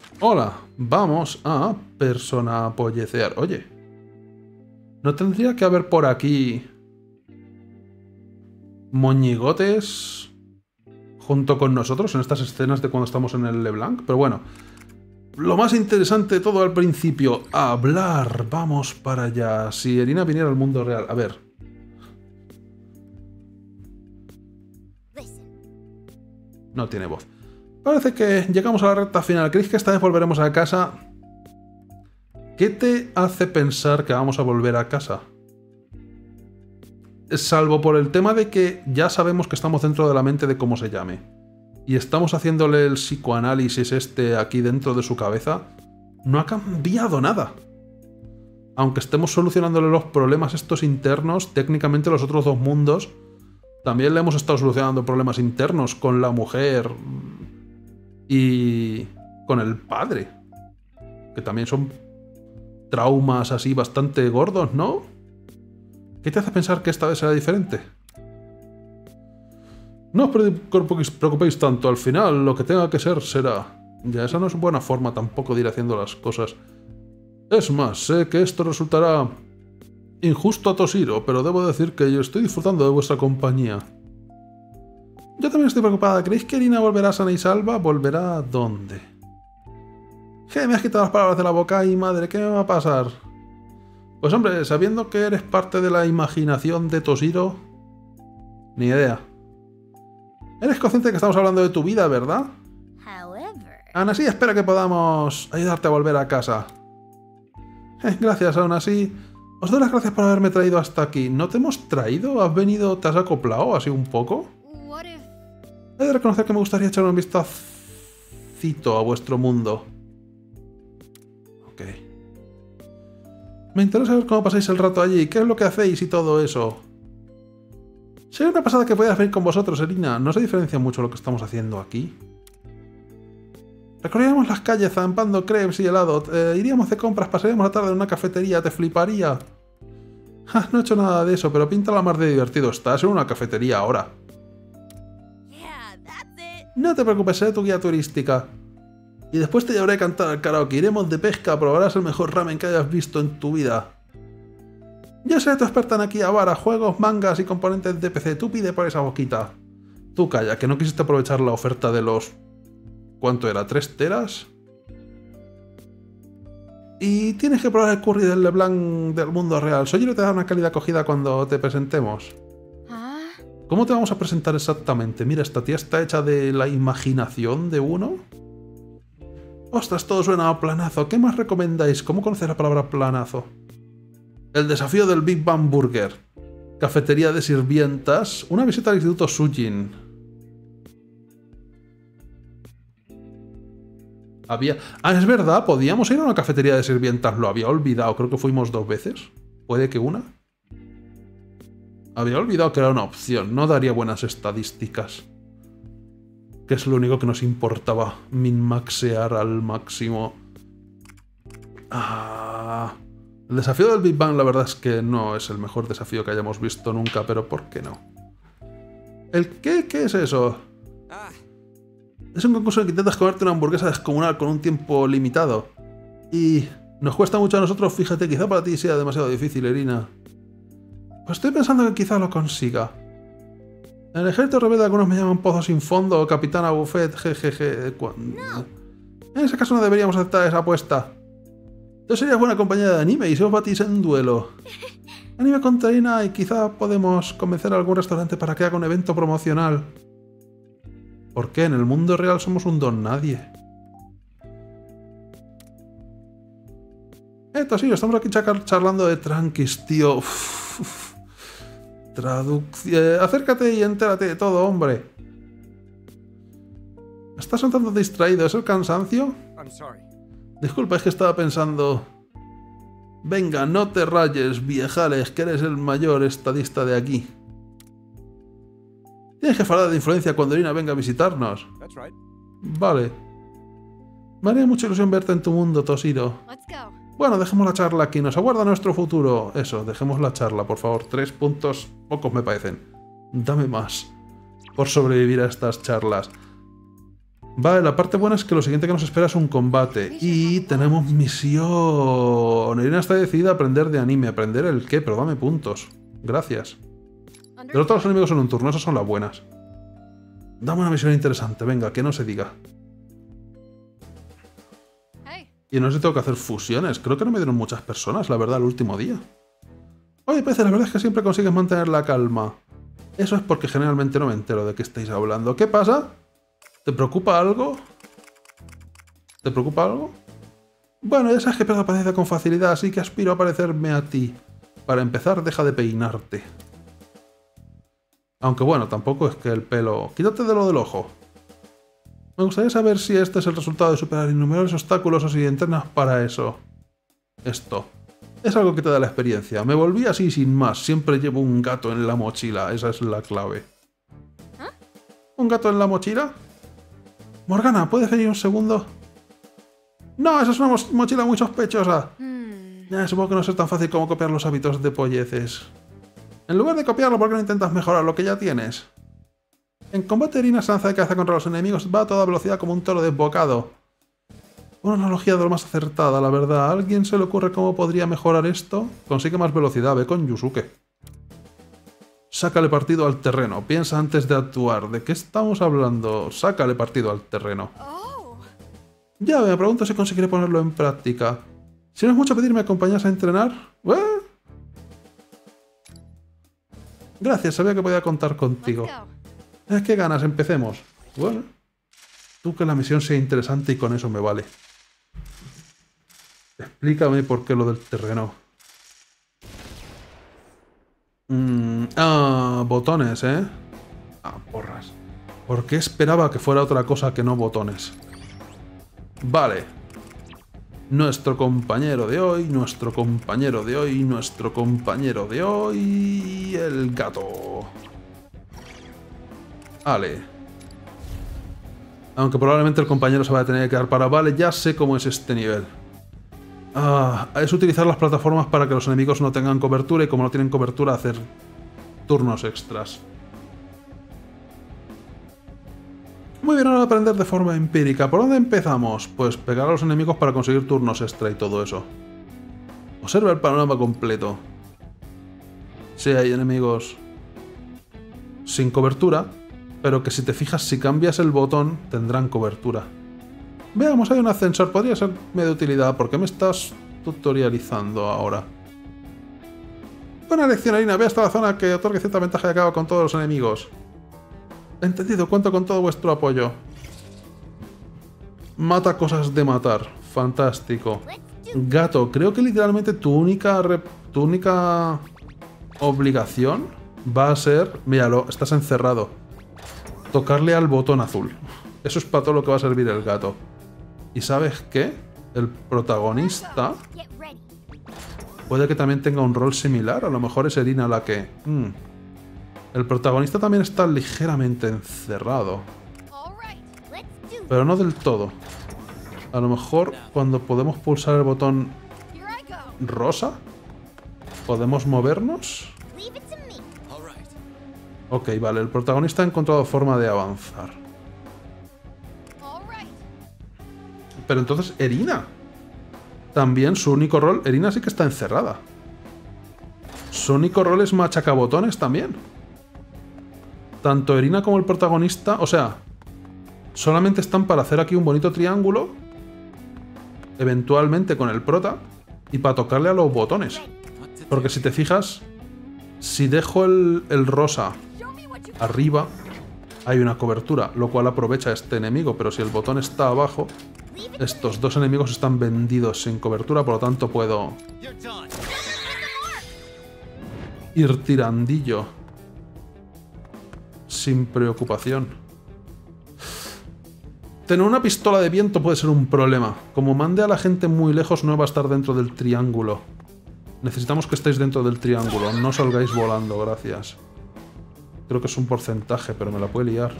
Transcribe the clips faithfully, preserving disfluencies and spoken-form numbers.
Hola, vamos a personapollecer. Oye, ¿no tendría que haber por aquí moñigotes junto con nosotros en estas escenas de cuando estamos en el LeBlanc? Pero bueno, lo más interesante de todo al principio, hablar. Vamos para allá. Si Irina viniera al mundo real, a ver. No tiene voz. Parece que llegamos a la recta final. ¿Creéis que esta vez volveremos a casa? ¿Qué te hace pensar que vamos a volver a casa? Salvo por el tema de que ya sabemos que estamos dentro de la mente de cómo se llame. Y estamos haciéndole el psicoanálisis este aquí dentro de su cabeza. No ha cambiado nada. Aunque estemos solucionándole los problemas estos internos, técnicamente los otros dos mundos también le hemos estado solucionando problemas internos con la mujer y con el padre. Que también son traumas así bastante gordos, ¿no? ¿Qué te hace pensar que esta vez será diferente? No os preocupéis, preocupéis tanto, al final lo que tenga que ser será. Ya esa no es buena forma tampoco de ir haciendo las cosas. Es más, sé que esto resultará injusto a Toshiro, pero debo decir que yo estoy disfrutando de vuestra compañía. Yo también estoy preocupada. ¿Creéis que Irina volverá sana y salva? ¿Volverá a dónde? ¿Qué? Me has quitado las palabras de la boca y madre, ¿qué me va a pasar? Pues hombre, sabiendo que eres parte de la imaginación de Toshiro, ni idea. Eres consciente de que estamos hablando de tu vida, ¿verdad? Aún así, espero que podamos ayudarte a volver a casa. Eh, gracias, aún así. Os doy las gracias por haberme traído hasta aquí. ¿No te hemos traído? ¿Has venido, te has acoplado así un poco? He de reconocer que me gustaría echar un vistacito a vuestro mundo. Ok. Me interesa saber cómo pasáis el rato allí, qué es lo que hacéis y todo eso. Sería una pasada que pudieras venir con vosotros, Irina. No se diferencia mucho lo que estamos haciendo aquí. Recorríamos las calles zampando crepes y helado. Eh, iríamos de compras, pasaríamos la tarde en una cafetería. ¿Te fliparía? Ja, no he hecho nada de eso, pero pinta la mar de divertido. Estás en una cafetería ahora. No te preocupes, seré tu guía turística. Y después te llevaré a cantar al karaoke. Iremos de pesca, probarás el mejor ramen que hayas visto en tu vida. Yo seré tu experta en Akihabara, juegos, mangas y componentes de P C. Tú pide por esa boquita. Tú calla, que no quisiste aprovechar la oferta de los... ¿Cuánto era? ¿Tres teras? Y tienes que probar el curry del LeBlanc del mundo real. Sojiro te da una cálida acogida cuando te presentemos. ¿Cómo te vamos a presentar exactamente? Mira, esta tía está hecha de la imaginación de uno. Ostras, todo suena a planazo. ¿Qué más recomendáis? ¿Cómo conocer la palabra planazo? El desafío del Big Bang Burger. Cafetería de sirvientas. Una visita al Instituto Sujin. Había... Ah, es verdad, podíamos ir a una cafetería de sirvientas. Lo había olvidado. Creo que fuimos dos veces. ¿Puede que una? Había olvidado que era una opción. No daría buenas estadísticas. Que es lo único que nos importaba. Min-maxear al máximo. Ah... El desafío del Big Bang, la verdad es que no es el mejor desafío que hayamos visto nunca, pero ¿por qué no? ¿El qué? ¿Qué es eso? Es un concurso en que intentas comerte una hamburguesa descomunal con un tiempo limitado. Y nos cuesta mucho a nosotros, fíjate, quizá para ti sea demasiado difícil, Irina. Pues estoy pensando que quizá lo consiga. En el ejército rebelde algunos me llaman Pozo sin fondo o Capitana Buffet, jejeje. No. En ese caso no deberíamos aceptar esa apuesta. Tú serías buena compañera de anime y si os batís en duelo. Anime contra Irina y quizá podemos convencer a algún restaurante para que haga un evento promocional. ¿Por qué? En el mundo real somos un don nadie. Esto sí, estamos aquí charlando de tranquis, tío. Traducción. Acércate y entérate de todo, hombre. ¿Estás un tanto distraído? ¿Es el cansancio? Disculpa, es que estaba pensando... Venga, no te rayes, viejales, que eres el mayor estadista de aquí. Tienes que hablar de influencia cuando Irina venga a visitarnos. Vale. Me haría mucha ilusión verte en tu mundo, Toshiro. Bueno, dejemos la charla aquí. Nos aguarda nuestro futuro. Eso, dejemos la charla, por favor. Tres puntos, pocos me parecen. Dame más por sobrevivir a estas charlas. Vale, la parte buena es que lo siguiente que nos espera es un combate. Y tenemos misión. Irina está decidida a aprender de anime. ¿Aprender el qué? Pero dame puntos. Gracias. Derrotar a los enemigos en un turno. Esas son las buenas. Dame una misión interesante. Venga, que no se diga. Y no sé si tengo que hacer fusiones. Creo que no me dieron muchas personas, la verdad, el último día. Oye, Pece, la verdad es que siempre consigues mantener la calma. Eso es porque generalmente no me entero de qué estáis hablando. ¿Qué pasa? ¿Te preocupa algo? ¿Te preocupa algo? Bueno, ya sabes que pierdo paciencia con facilidad, así que aspiro a parecerme a ti. Para empezar, deja de peinarte. Aunque bueno, tampoco es que el pelo... Quítate de lo del ojo. Me gustaría saber si este es el resultado de superar innumerables obstáculos o si entrenas para eso. Esto. Es algo que te da la experiencia. Me volví así sin más. Siempre llevo un gato en la mochila. Esa es la clave. ¿Un gato en la mochila? Morgana, ¿puedes venir un segundo? No, esa es una mo mochila muy sospechosa. Hmm. Eh, supongo que no es tan fácil como copiar los hábitos de polleces. En lugar de copiarlo, ¿por qué no intentas mejorar lo que ya tienes? En combate, Irina se lanza de cabeza contra los enemigos, va a toda velocidad como un toro desbocado. Una analogía de lo más acertada, la verdad. ¿A alguien se le ocurre cómo podría mejorar esto? Consigue más velocidad, ve con Yusuke. Sácale partido al terreno. Piensa antes de actuar. ¿De qué estamos hablando? Sácale partido al terreno. Oh. Ya, me pregunto si conseguiré ponerlo en práctica. Si no es mucho pedir, ¿me acompañas a entrenar? ¿Eh? Gracias, sabía que podía contar contigo. Es que ganas, empecemos. Bueno, tú que la misión sea interesante y con eso me vale. Explícame por qué lo del terreno. Mm, ah, botones, ¿eh? Ah, porras. ¿Por qué esperaba que fuera otra cosa que no botones? Vale. Nuestro compañero de hoy, nuestro compañero de hoy, nuestro compañero de hoy... El gato. Vale. Aunque probablemente el compañero se va a tener que quedar para... Vale, ya sé cómo es este nivel. Ah, es utilizar las plataformas para que los enemigos no tengan cobertura y como no tienen cobertura hacer turnos extras. Muy bien, ahora aprender de forma empírica. ¿Por dónde empezamos? Pues pegar a los enemigos para conseguir turnos extra y todo eso. Observa el panorama completo. Sí, hay enemigos sin cobertura, pero que si te fijas, si cambias el botón, tendrán cobertura. Veamos, hay un ascensor. Podría ser de utilidad. ¿Por qué me estás tutorializando ahora? Buena lección, Irina. Ve hasta la zona que otorgue cierta ventaja y acaba con todos los enemigos. Entendido, cuento con todo vuestro apoyo. Mata cosas de matar. Fantástico. Gato, creo que literalmente tu única... Tu única... obligación va a ser... Míralo, estás encerrado. Tocarle al botón azul. Eso es para todo lo que va a servir el gato. ¿Y sabes qué? El protagonista... puede que también tenga un rol similar. A lo mejor es Irina la que... Hmm. El protagonista también está ligeramente encerrado. Pero no del todo. A lo mejor cuando podemos pulsar el botón rosa, ¿podemos movernos? Ok, vale. El protagonista ha encontrado forma de avanzar. Pero entonces, Irina. También su único rol... Irina sí que está encerrada. Su único rol es machacabotones también. Tanto Irina como el protagonista, o sea, solamente están para hacer aquí un bonito triángulo, eventualmente con el prota, y para tocarle a los botones. Porque si te fijas, si dejo el, el rosa arriba, hay una cobertura, lo cual aprovecha este enemigo, pero si el botón está abajo, estos dos enemigos están vendidos sin cobertura, por lo tanto puedo ir tirandillo. Sin preocupación. Tener una pistola de viento puede ser un problema. Como mande a la gente muy lejos, no va a estar dentro del triángulo. Necesitamos que estéis dentro del triángulo. No salgáis volando, gracias. Creo que es un porcentaje, pero me la puede liar.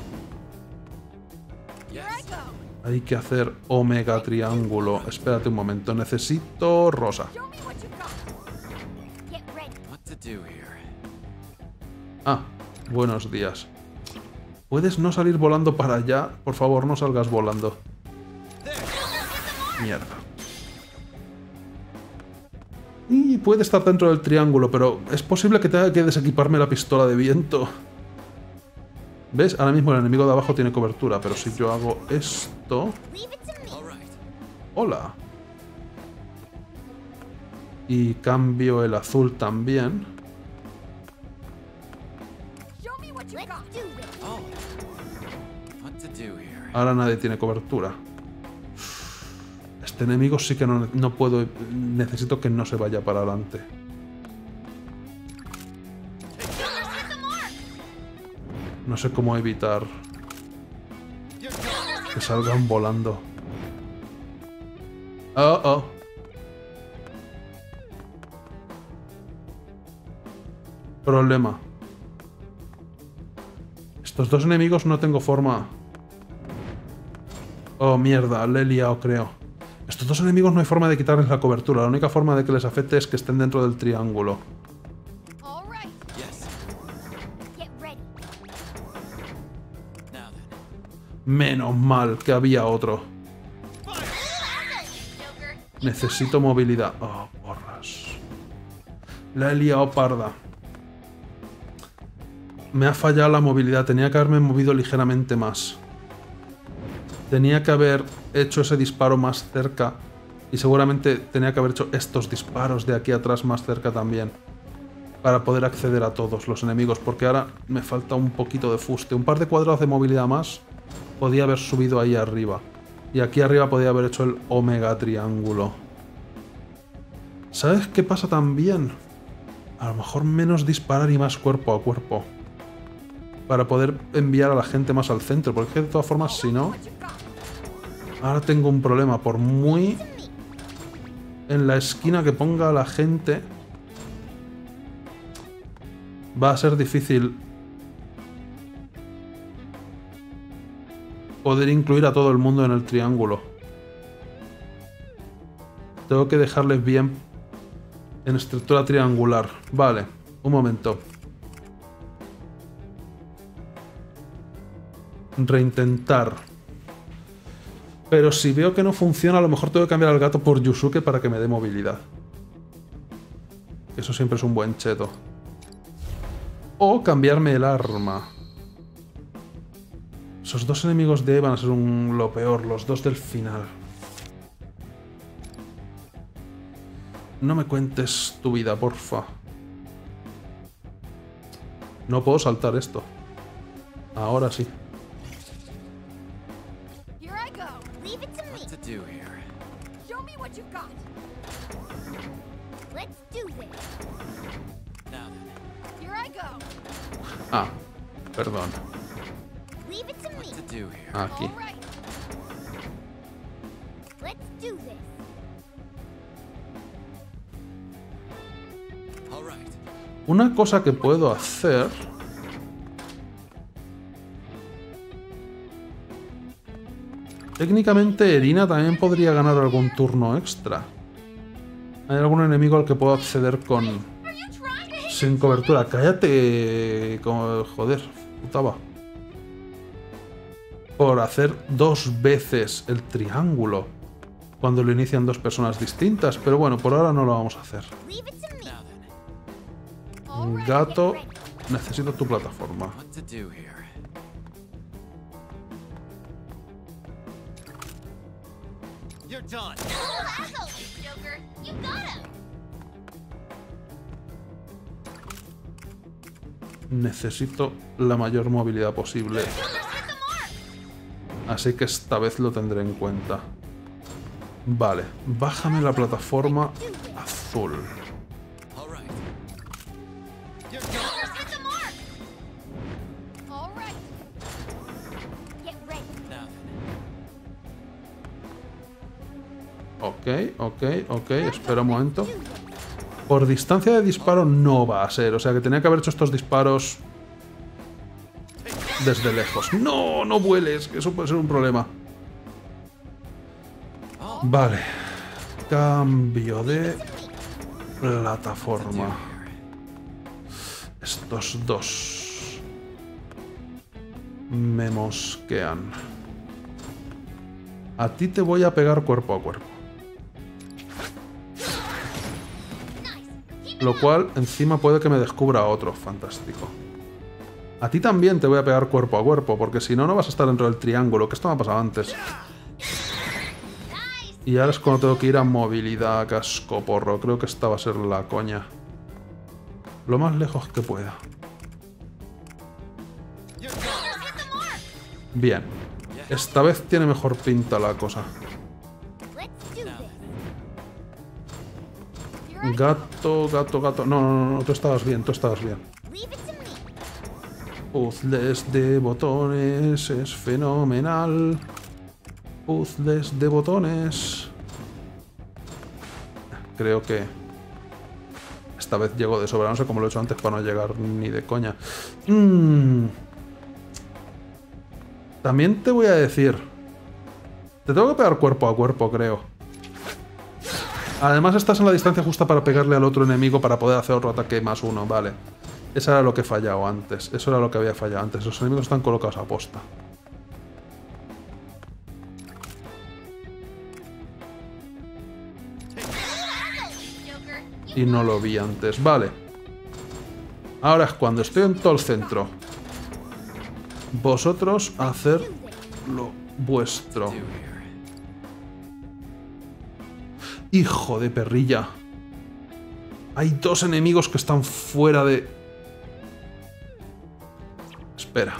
Hay que hacer omega triángulo. Espérate un momento. Necesito rosa. Ah. Buenos días. ¿Puedes no salir volando para allá? Por favor, no salgas volando. Mierda. Y puede estar dentro del triángulo, pero es posible que tenga que desequiparme la pistola de viento. ¿Ves? Ahora mismo el enemigo de abajo tiene cobertura, pero si yo hago esto... Hola. Y cambio el azul también. Ahora nadie tiene cobertura. Este enemigo sí que no, no puedo... Necesito que no se vaya para adelante. No sé cómo evitar que salgan volando. Oh, oh. Problema. Estos dos enemigos no tengo forma... Oh, mierda, le he liado, creo. Estos dos enemigos no hay forma de quitarles la cobertura. La única forma de que les afecte es que estén dentro del triángulo. Menos mal que había otro. Necesito movilidad. Oh, porras. La he liado parda. Me ha fallado la movilidad. Tenía que haberme movido ligeramente más. Tenía que haber hecho ese disparo más cerca. Y seguramente tenía que haber hecho estos disparos de aquí atrás más cerca también. Para poder acceder a todos los enemigos. Porque ahora me falta un poquito de fuste. Un par de cuadrados de movilidad más. Podía haber subido ahí arriba. Y aquí arriba podía haber hecho el omega triángulo. ¿Sabes qué pasa también? A lo mejor menos disparar y más cuerpo a cuerpo. Para poder enviar a la gente más al centro. Porque de todas formas, si no... Ahora tengo un problema. Por muy... en la esquina que ponga a la gente... Va a ser difícil... poder incluir a todo el mundo en el triángulo. Tengo que dejarles bien en estructura triangular. Vale, un momento. Reintentar. Pero si veo que no funciona, a lo mejor tengo que cambiar al gato por Yusuke para que me dé movilidad. Eso siempre es un buen cheto. O cambiarme el arma. Esos dos enemigos de E van a ser un, lo peor, los dos del final. No me cuentes tu vida, porfa. No puedo saltar esto. Ahora sí. Ah, perdón. Aquí. Una cosa que puedo hacer... Técnicamente Erina también podría ganar algún turno extra. Hay algún enemigo al que puedo acceder con... sin cobertura. Cállate... Como... Joder, putaba. Por hacer dos veces el triángulo cuando lo inician dos personas distintas, pero bueno, por ahora no lo vamos a hacer. Gato, necesito tu plataforma. Necesito la mayor movilidad posible. Así que esta vez lo tendré en cuenta. Vale, bájame la plataforma azul. Ok, ok, ok, espera un momento. Por distancia de disparo no va a ser, o sea que tenía que haber hecho estos disparos desde lejos. ¡No! ¡No vueles! Que eso puede ser un problema. Vale. Cambio de plataforma. Estos dos. Me mosquean. A ti te voy a pegar cuerpo a cuerpo. Lo cual, encima puede que me descubra otro. Fantástico. A ti también te voy a pegar cuerpo a cuerpo, porque si no, no vas a estar dentro del triángulo, que esto me ha pasado antes. Y ahora es cuando tengo que ir a movilidad, cascoporro. Creo que esta va a ser la coña. Lo más lejos que pueda. Bien. Esta vez tiene mejor pinta la cosa. Gato, gato, gato. No, no, no, tú estabas bien, tú estabas bien. Puzzles de botones es fenomenal. Puzzles de botones. Creo que esta vez llego de sobra. No sé cómo lo he hecho antes para no llegar ni de coña. Mm. También te voy a decir. Te tengo que pegar cuerpo a cuerpo, creo. Además estás en la distancia justa para pegarle al otro enemigo para poder hacer otro ataque más uno, vale. Eso era lo que he fallado antes. Eso era lo que había fallado antes. Los enemigos están colocados a posta. Y no lo vi antes. Vale. Ahora es cuando estoy en todo el centro. Vosotros hacer lo vuestro. Hijo de perrilla. Hay dos enemigos que están fuera de... Espera.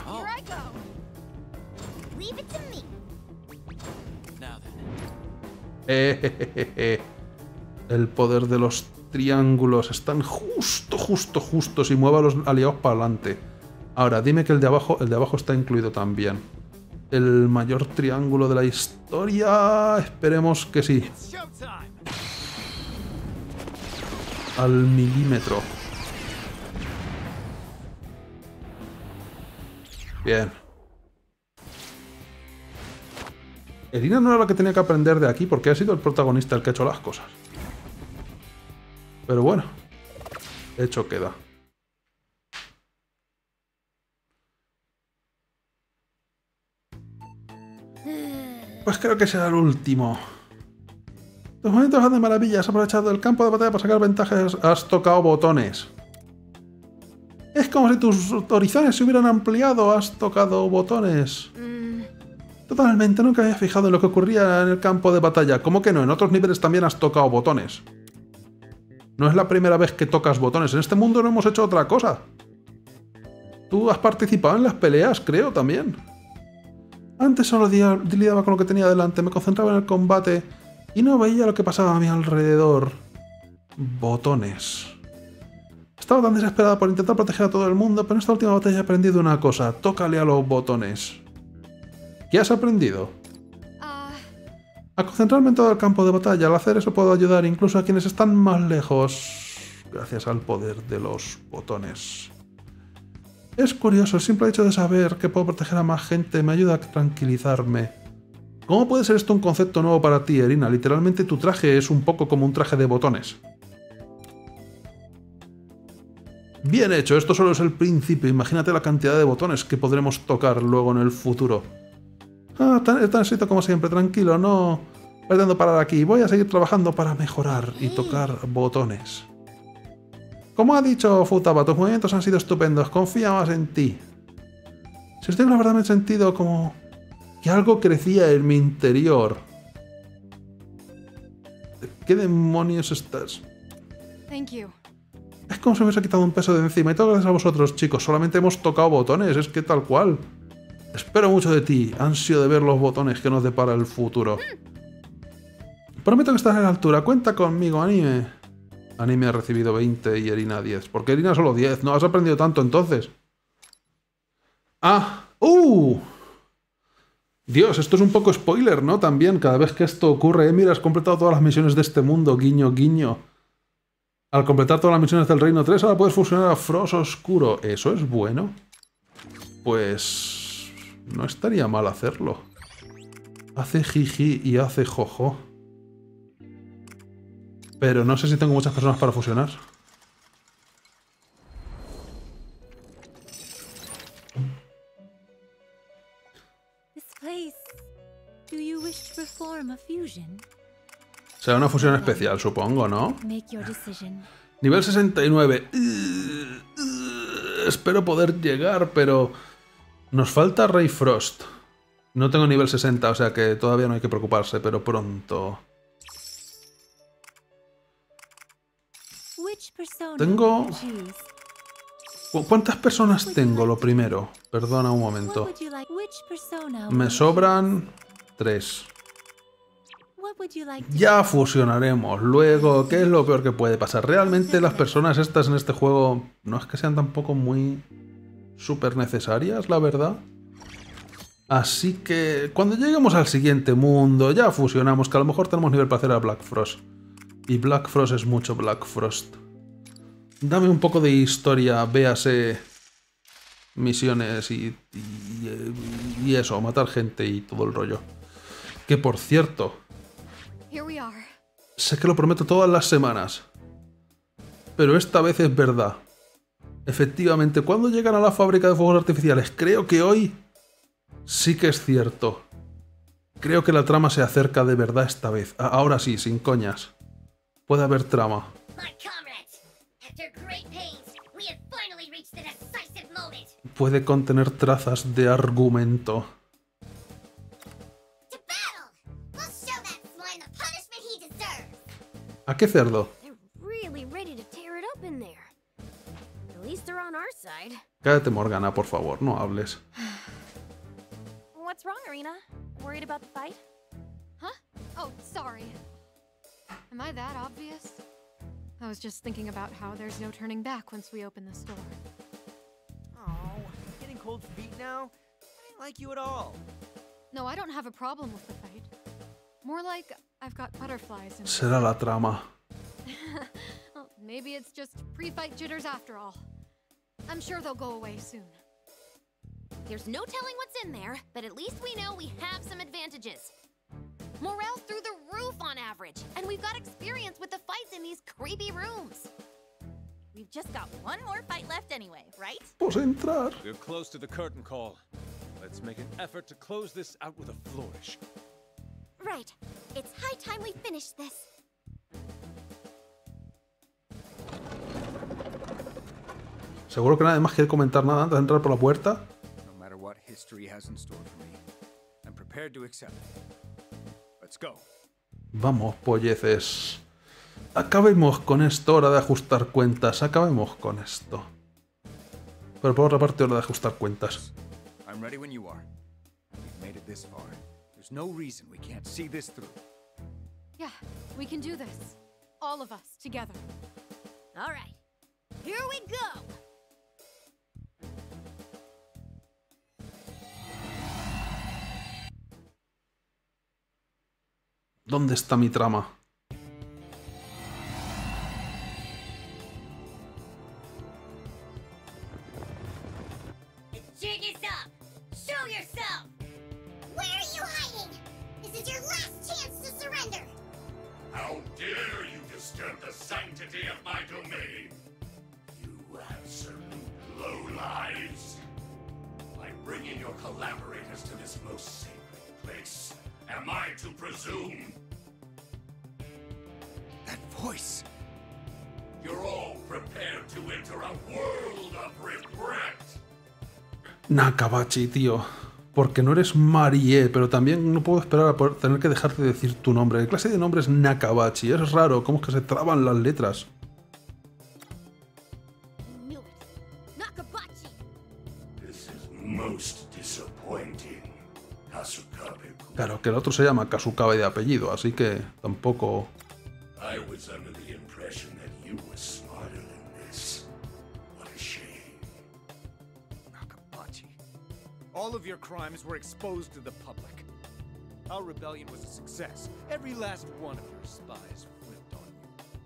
Eh, je, je, je. El poder de los triángulos. Están justo, justo, justo. Si mueva a los aliados para adelante. Ahora, dime que el de abajo, el de abajo está incluido también. El mayor triángulo de la historia. Esperemos que sí. Al milímetro. Bien. Irina no era la que tenía que aprender de aquí porque ha sido el protagonista el que ha hecho las cosas. Pero bueno. Hecho queda. Pues creo que será el último. Tus momentos van de maravilla. Has aprovechado el campo de batalla para sacar ventajas. Has tocado botones. Es como si tus horizontes se hubieran ampliado. Has tocado botones. Mm. Totalmente. Nunca me había fijado en lo que ocurría en el campo de batalla. ¿Cómo que no? En otros niveles también has tocado botones. No es la primera vez que tocas botones. En este mundo no hemos hecho otra cosa. Tú has participado en las peleas, creo, también. Antes solo lidiaba con lo que tenía delante. Me concentraba en el combate y no veía lo que pasaba a mi alrededor. Botones. Estaba tan desesperada por intentar proteger a todo el mundo, pero en esta última batalla he aprendido una cosa. Tócale a los botones. ¿Qué has aprendido? A concentrarme en todo el campo de batalla. Al hacer eso puedo ayudar incluso a quienes están más lejos. Gracias al poder de los botones. Es curioso, el simple hecho de saber que puedo proteger a más gente me ayuda a tranquilizarme. ¿Cómo puede ser esto un concepto nuevo para ti, Irina? Literalmente tu traje es un poco como un traje de botones. Bien hecho, esto solo es el principio. Imagínate la cantidad de botones que podremos tocar luego en el futuro. Ah, tan, tan éxito como siempre, tranquilo, no pretendo parar aquí. Voy a seguir trabajando para mejorar y tocar botones. Como ha dicho Futaba, tus movimientos han sido estupendos. Confía más en ti. Si os digo la verdad, me he sentido como que algo crecía en mi interior. ¿Qué demonios estás? Thank you. Es como si me hubiese quitado un peso de encima. Y todo gracias a vosotros, chicos. Solamente hemos tocado botones. Es que tal cual. Espero mucho de ti. Ansio de ver los botones que nos depara el futuro. Prometo que estás a la altura. Cuenta conmigo, anime. Anime ha recibido veinte y Irina diez. ¿Por qué Irina solo diez? ¿No has aprendido tanto entonces? ¡Ah! ¡Uh! Dios, esto es un poco spoiler, ¿no? También, cada vez que esto ocurre, eh, mira, has completado todas las misiones de este mundo, guiño, guiño. Al completar todas las misiones del Reino tres, ahora puedes fusionar a Frost Oscuro. ¿Eso es bueno? Pues... no estaría mal hacerlo. Hace jiji y hace jojo. Pero no sé si tengo muchas personas para fusionar. Será una fusión especial, supongo, ¿no? Nivel sesenta y nueve. Uh, uh, espero poder llegar, pero... Nos falta Ray Frost. No tengo nivel sesenta, o sea que todavía no hay que preocuparse, pero pronto. Tengo... ¿Cuántas personas tengo, lo primero? Perdona un momento. Me sobran... tres. Ya fusionaremos luego. ¿Qué es lo peor que puede pasar? Realmente las personas estas en este juego no es que sean tampoco muy súper necesarias, la verdad. Así que cuando lleguemos al siguiente mundo ya fusionamos, que a lo mejor tenemos nivel para hacer a Black Frost. Y Black Frost es mucho Black Frost. Dame un poco de historia, véase misiones y, y, y eso, matar gente y todo el rollo. Que por cierto... Sé que lo prometo todas las semanas, pero esta vez es verdad. Efectivamente, cuando llegan a la fábrica de fuegos artificiales, creo que hoy sí que es cierto. Creo que la trama se acerca de verdad esta vez. Ahora sí, sin coñas. Puede haber trama. Puede contener trazas de argumento. ¿A qué cerdo? Cállate, Morgana, por favor, no hables. What's wrong, Irina? Worried about the fight? Huh? Oh, sorry. Am I that obvious? I was just thinking about how there's no turning back once we open the store. Oh, getting cold feet now? I didn't like you at all. No, I don't have a problem with the fight. More like I've got butterflies in. Será la trama. Well, maybe it's just pre-fight jitters after all. I'm sure they'll go away soon. There's no telling what's in there, but at least we know we have some advantages. Morale's through the roof on average, and we've got experience with the fights in these creepy rooms. We've just got one more fight left anyway, right? Pues entrar. We're close to the curtain call. Let's make an effort to close this out with a flourish. Right. It's high time we finish this. Seguro que nadie más quiere comentar nada antes de entrar por la puerta. No matter what history has in store for me, I'm prepared to accept it. Let's go. Vamos, polleces. Acabemos con esto, hora de ajustar cuentas. Acabemos con esto. Pero por otra parte, hora de ajustar cuentas. I'm ready when you are. We've made it this far. There's no reason we can't see this through. Yeah, we can do this. All of us together. All right. Here we go. ¿Dónde está mi trama? The jig is up. Show yourself. Where are you hiding? This is your last chance to surrender. How dare you disturb the sanctity of my domain? You absolute lowlives. By bringing your collaborators to this most sacred place, am I to presume? That voice! You're all prepared to enter a world of regret. Nakabachi, tío. Porque no eres Marie, pero también no puedo esperar a poder tener que dejarte de decir tu nombre. ¿Qué clase de nombre es Nakabachi? Es raro, ¿cómo es que se traban las letras? Nakabachi. This is most disappointing. Kasukabe. Claro, que el otro se llama Kasukabe de apellido, así que tampoco... I was under the impression that you were smarter than this. What a shame. Nakabachi. All of your crimes were exposed to the public. Our rebellion was a success. Every last one of your spies flipped on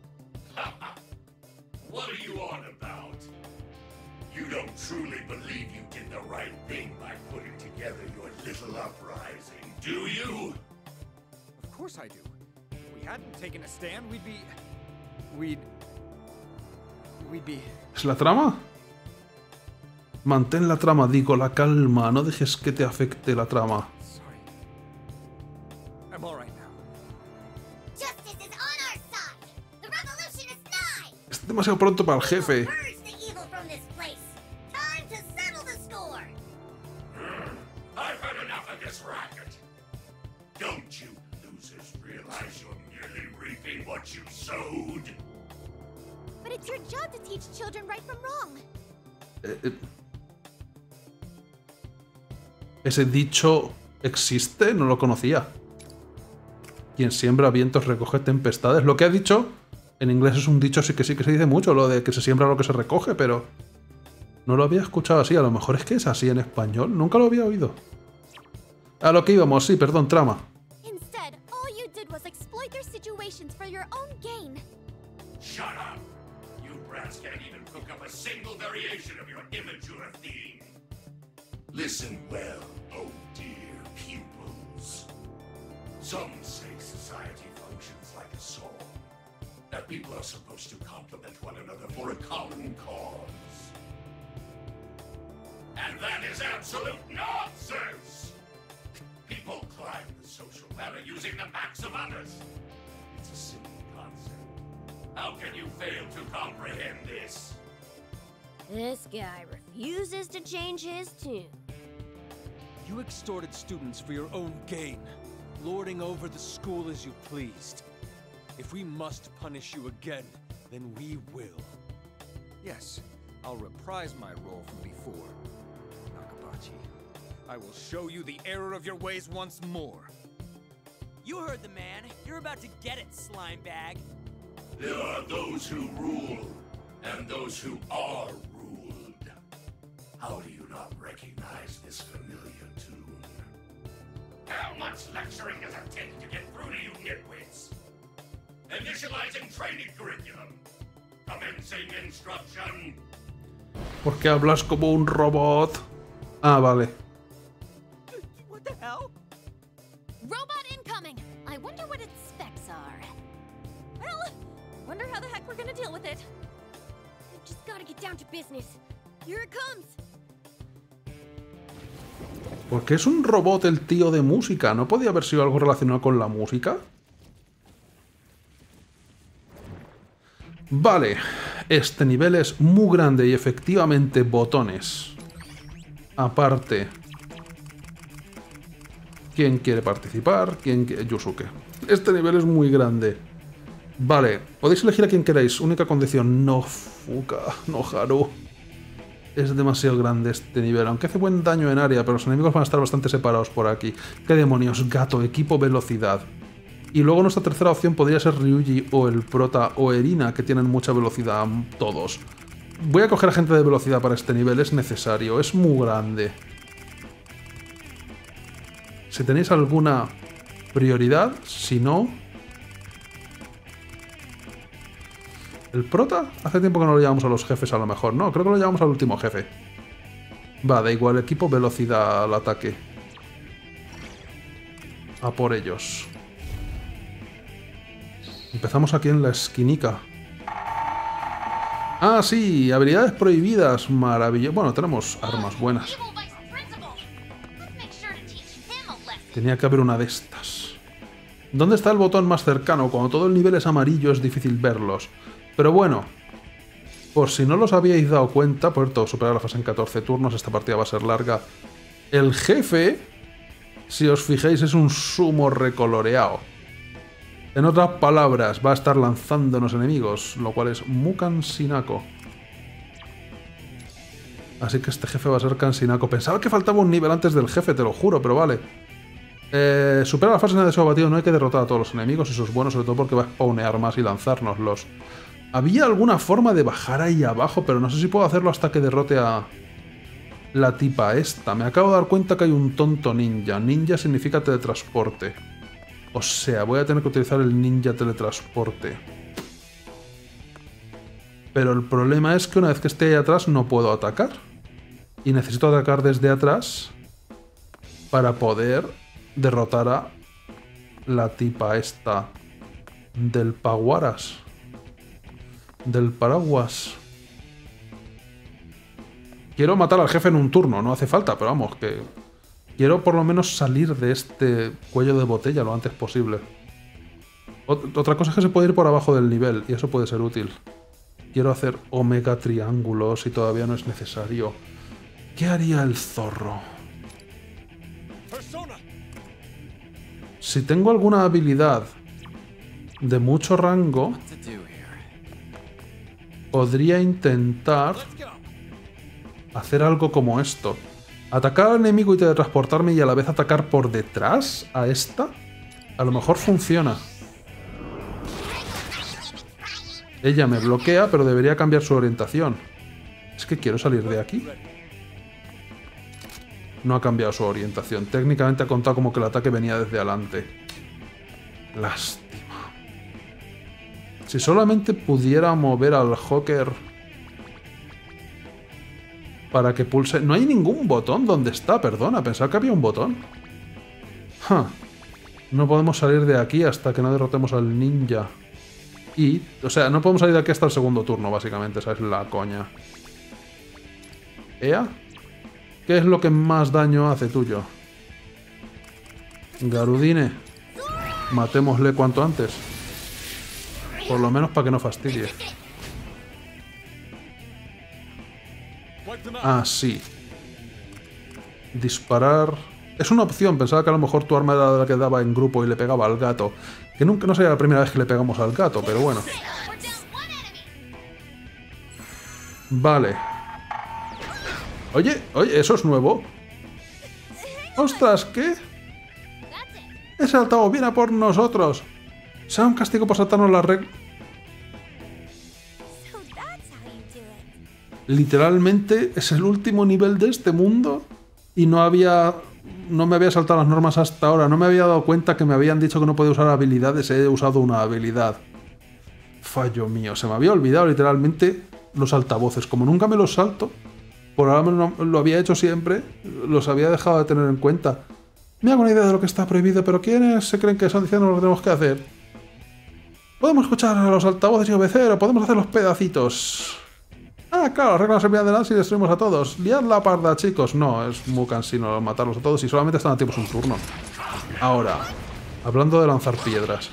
you. What are you on about? You don't truly believe you did the right thing by putting together your little uprising, do you? Of course I do. If we hadn't taken a stand, we'd be... We'd... We'd be... ¿Es la trama? Mantén la trama, digo, la calma. No dejes que te afecte la trama. Sorry. I'm all right now. Justice is on our side. The revolution is nigh. Es demasiado pronto para el jefe. Purge the evil from this place. Time to settle the score. I've had enough of this racket. Don't you losers realize you're merely reaping what you sowed? But it's your job to teach children right from wrong. Eh, eh. Ese dicho existe, no lo conocía. Quien siembra vientos recoge tempestades. Lo que ha dicho en inglés es un dicho, sí que sí que se dice mucho, lo de que se siembra lo que se recoge, pero no lo había escuchado así. A lo mejor es que es así en español. Nunca lo había oído. A lo que íbamos, sí, perdón, trama. Instead, all you did was exploit their situations for your own gain. Shut up! You brats can't even cook up a single variation of your immature theme. Listen well, oh dear pupils. Some say society functions like a song, that people are supposed to complement one another for a common cause. And that is absolute nonsense! People climb the social ladder using the backs of others. It's a simple concept. How can you fail to comprehend this? This guy refuses to change his tune. You extorted students for your own gain, lording over the school as you pleased. If we must punish you again, then we will. Yes, I'll reprise my role from before. Nakabachi, I will show you the error of your ways once more. You heard the man. You're about to get it, slime bag. There are those who rule, and those who are ruled. How do you not recognize this familiar tune? How much lecturing does it take to get through to you nitwits? Initializing training curriculum. Commencing instruction. ¿Por qué hablas como un robot? Ah, vale. What the hell? Robot incoming! I wonder what its specs are. Well, wonder how the heck we're gonna deal with it. We've just gotta get down to business. Here it comes! ¿Por qué es un robot el tío de música? ¿No podía haber sido algo relacionado con la música? Vale, este nivel es muy grande y efectivamente botones. Aparte, ¿quién quiere participar? ¿Quién quiere? Yusuke. Este nivel es muy grande. Vale, podéis elegir a quien queráis. Única condición, no Fuka, no Haru. Es demasiado grande este nivel, aunque hace buen daño en área, pero los enemigos van a estar bastante separados por aquí. ¿Qué demonios? Gato, equipo, velocidad. Y luego nuestra tercera opción podría ser Ryuji o el prota o Erina, que tienen mucha velocidad todos. Voy a coger a gente de velocidad para este nivel, es necesario, es muy grande. Si tenéis alguna prioridad, si no... ¿El prota? Hace tiempo que no lo llevamos a los jefes a lo mejor. No, creo que lo llevamos al último jefe. Va, da igual, equipo, velocidad al ataque. A por ellos. Empezamos aquí en la esquinica. Ah, sí, habilidades prohibidas. Maravilloso. Bueno, tenemos armas buenas. Tenía que haber una de estas. ¿Dónde está el botón más cercano? Cuando todo el nivel es amarillo es difícil verlos. Pero bueno, por si no los habíais dado cuenta, por todo superar la fase en catorce turnos, esta partida va a ser larga. El jefe, si os fijáis, es un sumo recoloreado. En otras palabras, va a estar lanzándonos enemigos, lo cual es muy Kansinako. Así que este jefe va a ser Kansinako. Pensaba que faltaba un nivel antes del jefe, te lo juro, pero vale. Eh, supera la fase de deseo abatido, no hay que derrotar a todos los enemigos, eso es bueno, sobre todo porque va a spawnear más y lanzárnoslos. Había alguna forma de bajar ahí abajo, pero no sé si puedo hacerlo hasta que derrote a la tipa esta. Me acabo de dar cuenta que hay un tonto ninja. Ninja significa teletransporte. O sea, voy a tener que utilizar el ninja teletransporte. Pero el problema es que una vez que esté ahí atrás no puedo atacar. Y necesito atacar desde atrás para poder derrotar a la tipa esta del Paguaras. Del paraguas. Quiero matar al jefe en un turno, no hace falta, pero vamos, que... Quiero por lo menos salir de este cuello de botella lo antes posible. Ot- otra cosa es que se puede ir por abajo del nivel, y eso puede ser útil. Quiero hacer omega triángulos y todavía no es necesario. ¿Qué haría el zorro? Persona. Si tengo alguna habilidad de mucho rango, What to do here? podría intentar Let's go. hacer algo como esto. Atacar al enemigo y teletransportarme y a la vez atacar por detrás a esta. A lo mejor funciona. Ella me bloquea, pero debería cambiar su orientación. Es que quiero salir de aquí. No ha cambiado su orientación. Técnicamente ha contado como que el ataque venía desde adelante. Lástima. Si solamente pudiera mover al Joker para que pulse... No hay ningún botón. ¿Dónde está? Perdona, pensaba que había un botón. Ja. No podemos salir de aquí hasta que no derrotemos al ninja. Y... O sea, no podemos salir de aquí hasta el segundo turno, básicamente. Esa es la coña. ¿Ea? ¿Qué es lo que más daño hace tuyo? Garudine. Matémosle cuanto antes. Por lo menos para que no fastidie. Wipe them out. Ah, sí. Disparar... Es una opción. Pensaba que a lo mejor tu arma era la que daba en grupo y le pegaba al gato. Que nunca no sería la primera vez que le pegamos al gato, pero bueno. We're down one enemy. Vale. Oye, oye, eso es nuevo. ¡Ostras! ¿Qué? That's it. Ese altavoz viene a por nosotros. Será un castigo por saltarnos la regla. So that's how you do it. Literalmente es el último nivel de este mundo. Y no había... No me había saltado las normas hasta ahora. No me había dado cuenta que me habían dicho que no podía usar habilidades. He usado una habilidad. Fallo mío. Se me había olvidado literalmente los altavoces. Como nunca me los salto, por ahora no, lo había hecho siempre, los había dejado de tener en cuenta. Me hago una idea de lo que está prohibido, pero ¿quiénes se creen que son diciendo lo que tenemos que hacer? Podemos escuchar a los altavoces y obedecer, o podemos hacer los pedacitos. Ah, claro, las reglas se envían adelante y destruimos a todos. Liad la parda, chicos. No, es muy cansino matarlos a todos y solamente están activos un turno. Ahora, hablando de lanzar piedras.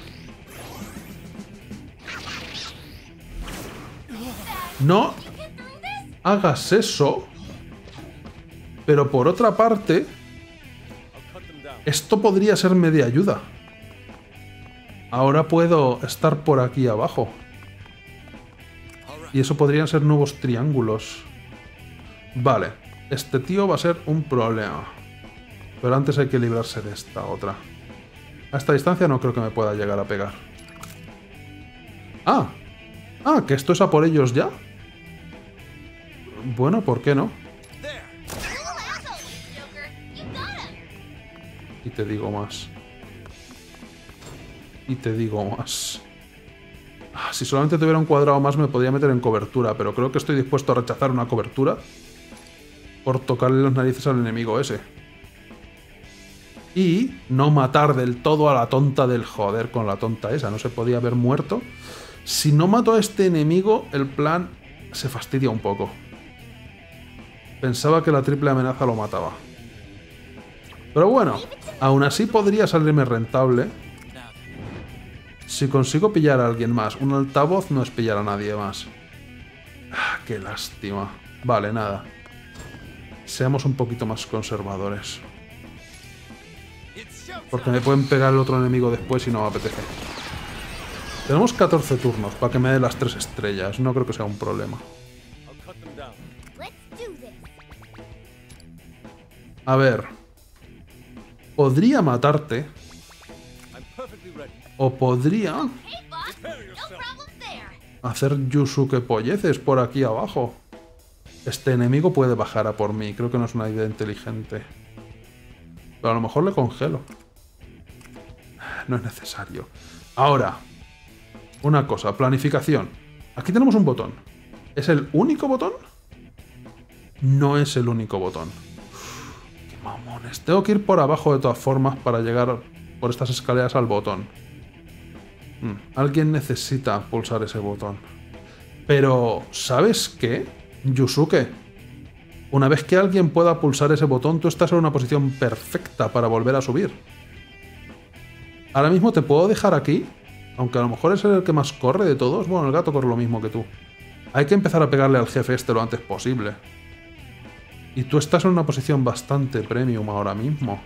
No hagas eso. Pero por otra parte, I'll cut them down. esto podría serme de ayuda. Ahora puedo estar por aquí abajo. Y eso podrían ser nuevos triángulos. Vale, este tío va a ser un problema. Pero antes hay que librarse de esta otra. A esta distancia no creo que me pueda llegar a pegar. Ah, ah, que esto es a por ellos ya. Bueno, ¿por qué no? There. Cool asshole, Joker. You got him. Y te digo más. Y te digo más. Ah, si solamente tuviera un cuadrado más me podría meter en cobertura, pero creo que estoy dispuesto a rechazar una cobertura por tocarle las narices al enemigo ese. Y no matar del todo a la tonta del joder con la tonta esa. No se podía haber muerto. Si no mato a este enemigo, el plan se fastidia un poco. Pensaba que la triple amenaza lo mataba. Pero bueno, aún así podría salirme rentable. Si consigo pillar a alguien más. Un altavoz no es pillar a nadie más. Ah, qué lástima. Vale, nada. Seamos un poquito más conservadores. It's showtime. Porque me pueden pegar el otro enemigo después y no me apetece. Tenemos catorce turnos para que me dé las tres estrellas. No creo que sea un problema. I'll cut them down. Let's do this. A ver. Podría matarte. I'm perfectly ready. O podría Hey, boss. Prepare No yourself. problem there. hacer Yusuke polleces por aquí abajo. Este enemigo puede bajar a por mí. Creo que no es una idea inteligente. Pero a lo mejor le congelo. No es necesario. Ahora, una cosa, planificación. Aquí tenemos un botón. ¿Es el único botón? No es el único botón. Uf, qué mamones. Tengo que ir por abajo de todas formas para llegar por estas escaleras al botón. Mm, alguien necesita pulsar ese botón. Pero, ¿sabes qué? Yusuke, una vez que alguien pueda pulsar ese botón, tú estás en una posición perfecta para volver a subir. Ahora mismo te puedo dejar aquí Aunque a lo mejor es el que más corre de todos. Bueno, el gato corre lo mismo que tú. Hay que empezar a pegarle al jefe este lo antes posible. Y tú estás en una posición bastante premium ahora mismo.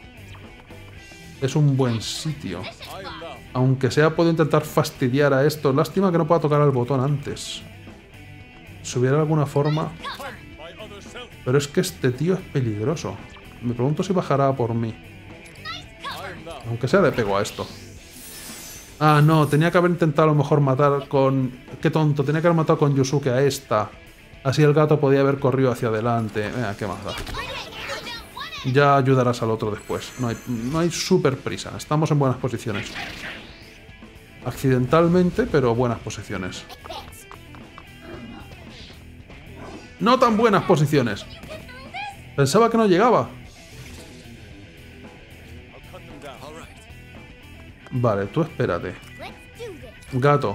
Es un buen sitio. Aunque sea, puedo intentar fastidiar a esto. Lástima que no pueda tocar el botón antes. Si hubiera alguna forma... Pero es que este tío es peligroso. Me pregunto si bajará por mí. Aunque sea, le pego a esto. Ah, no. Tenía que haber intentado a lo mejor matar con... Qué tonto. Tenía que haber matado con Yusuke a esta. Así el gato podía haber corrido hacia adelante. Venga, qué más da. Ya ayudarás al otro después. No hay, no hay súper prisa. Estamos en buenas posiciones. Accidentalmente, pero buenas posiciones. No tan buenas posiciones. Pensaba que no llegaba. Vale, tú espérate. Gato.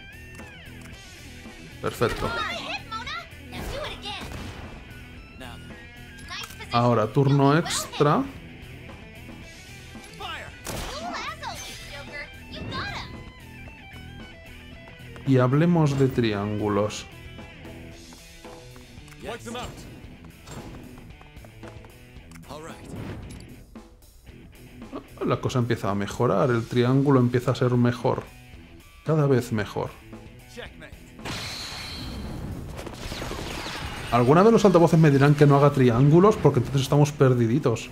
Perfecto. Ahora, turno extra. Y hablemos de triángulos. La cosa empieza a mejorar, el triángulo empieza a ser mejor. Cada vez mejor. Alguna vez los altavoces me dirán que no haga triángulos porque entonces estamos perdiditos.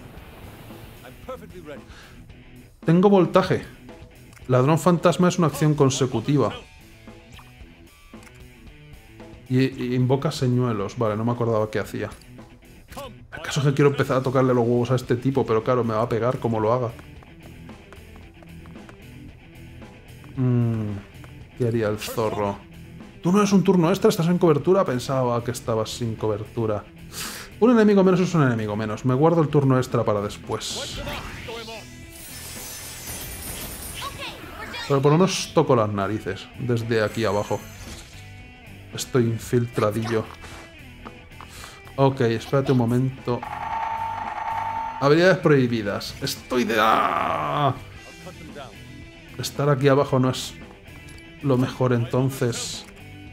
Tengo voltaje. Ladrón fantasma es una acción consecutiva. Y, y invoca señuelos. Vale, no me acordaba qué hacía. El caso es que quiero empezar a tocarle los huevos a este tipo, pero claro, me va a pegar como lo haga. Mm, ¿Qué haría el zorro? Tú no eres un turno extra, estás en cobertura. Pensaba que estabas sin cobertura. Un enemigo menos es un enemigo menos. Me guardo el turno extra para después. Pero por lo menos toco las narices desde aquí abajo. Estoy infiltradillo. Ok, espérate un momento. Habilidades prohibidas. Estoy de... ¡Ah! Estar aquí abajo no es lo mejor, entonces...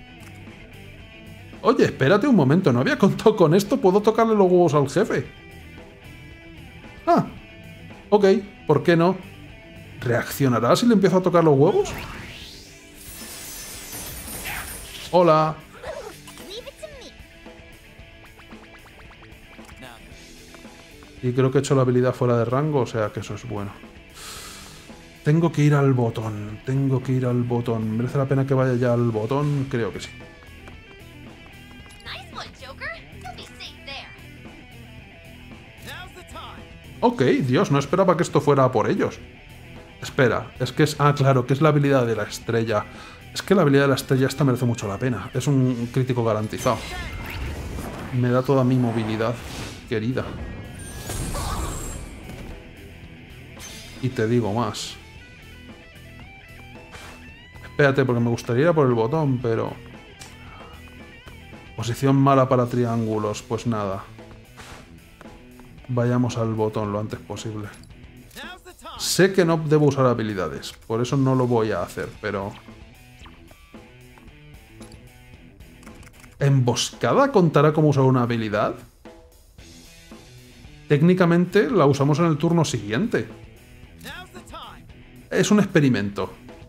Oye, espérate un momento. No había contado con esto. ¿Puedo tocarle los huevos al jefe? Ah. Ok, ¿por qué no? ¿Reaccionará si le empiezo a tocar los huevos? Hola. Y creo que he hecho la habilidad fuera de rango, o sea que eso es bueno. Tengo que ir al botón. Tengo que ir al botón. ¿Merece la pena que vaya ya al botón? Creo que sí. Ok, Dios, no esperaba que esto fuera por ellos. Espera, es que es... Ah, claro, que es la habilidad de la estrella. Es que la habilidad de la estrella esta merece mucho la pena. Es un crítico garantizado. Me da toda mi movilidad querida. Y te digo más. Espérate, porque me gustaría ir a por el botón, pero... Posición mala para triángulos, pues nada. Vayamos al botón lo antes posible. Sé que no debo usar habilidades, por eso no lo voy a hacer, pero... ¿Emboscada contará como usar una habilidad? Técnicamente la usamos en el turno siguiente. Es un experimento.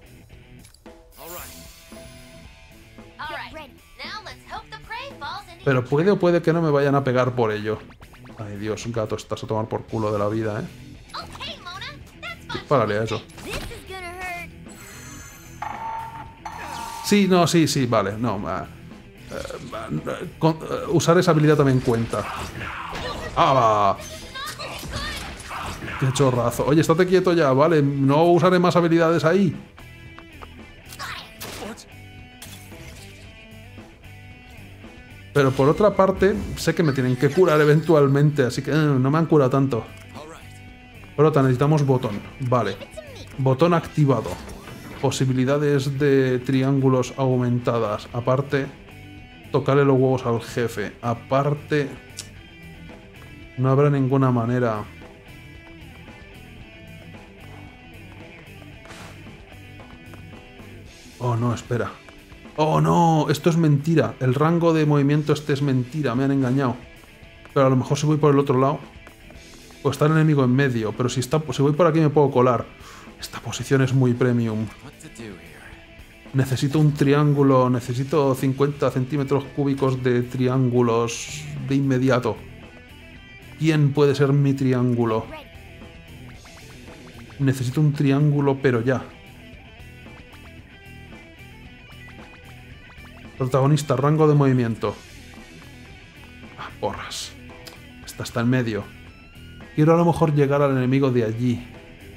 Pero puede o puede que no me vayan a pegar por ello. Ay, Dios, gato, estás a tomar por culo de la vida, ¿eh? Dispárale a eso. Sí, no, sí, sí, vale, no. Uh, uh, con, uh, usar esa habilidad también cuenta. ¡Ah! ¡Qué chorrazo! Oye, estate quieto ya, ¿vale? No usaré más habilidades ahí. Pero por otra parte, sé que me tienen que curar eventualmente, así que eh, no me han curado tanto. Prota, necesitamos botón. Vale. Botón activado. Posibilidades de triángulos aumentadas. Aparte, tocarle los huevos al jefe. Aparte, no habrá ninguna manera... Oh, no, espera. Oh, no, esto es mentira. El rango de movimiento este es mentira, me han engañado. Pero a lo mejor si voy por el otro lado... Pues está el enemigo en medio, pero si, está, si voy por aquí me puedo colar. Esta posición es muy premium. Necesito un triángulo, necesito cincuenta centímetros cúbicos de triángulos de inmediato. ¿Quién puede ser mi triángulo? Necesito un triángulo, pero ya. Protagonista, rango de movimiento. Ah, porras. Esta está en medio. Quiero a lo mejor llegar al enemigo de allí.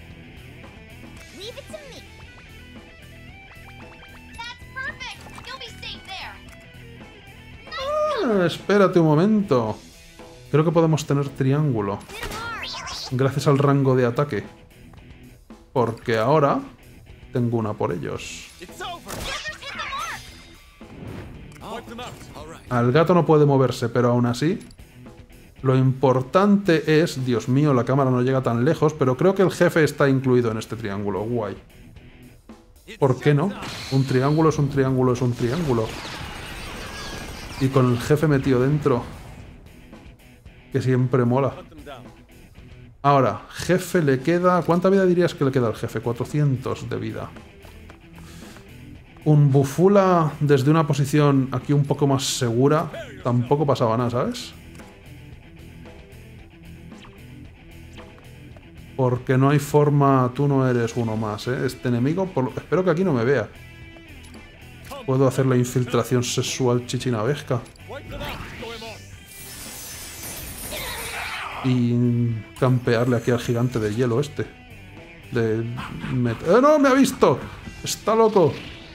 Ah, espérate un momento. Creo que podemos tener triángulo. Gracias al rango de ataque. Porque ahora tengo una por ellos. Al gato no puede moverse, pero aún así... Lo importante es... Dios mío, la cámara no llega tan lejos, pero creo que el jefe está incluido en este triángulo. Guay. ¿Por qué no? Un triángulo es un triángulo es un triángulo. Y con el jefe metido dentro... Que siempre mola. Ahora, jefe le queda... ¿Cuánta vida dirías que le queda al jefe? cuatrocientos de vida. Un bufula desde una posición aquí un poco más segura. Tampoco pasaba nada, ¿sabes? Porque no hay forma... Tú no eres uno más, ¿eh? Este enemigo... Por... Espero que aquí no me vea. Puedo hacer la infiltración sexual chichinabesca. Y campearle aquí al gigante de hielo este. De... ¡Eh, no! ¡Me ha visto! ¡Está loco!